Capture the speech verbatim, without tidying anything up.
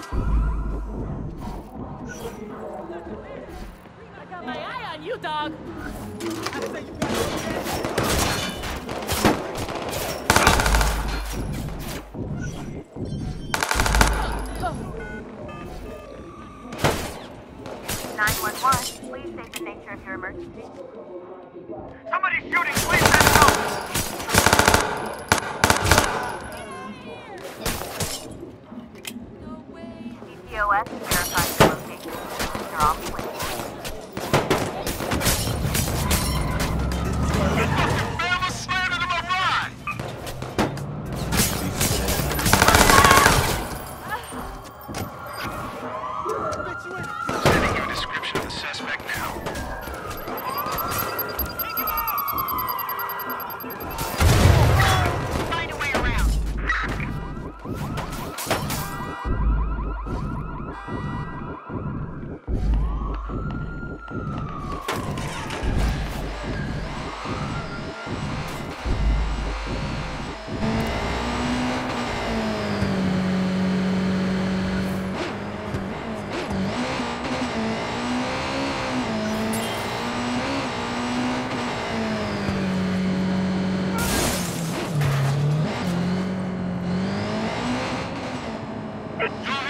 I got my eye on you, dog. nine one one, please state the nature of your emergency. Somebody's shooting! Please let us know! C T O S verifies your location. You're off the way. Bama slammed him a ride! Sending you a description of the suspect now. Take him out! Find a way around. Go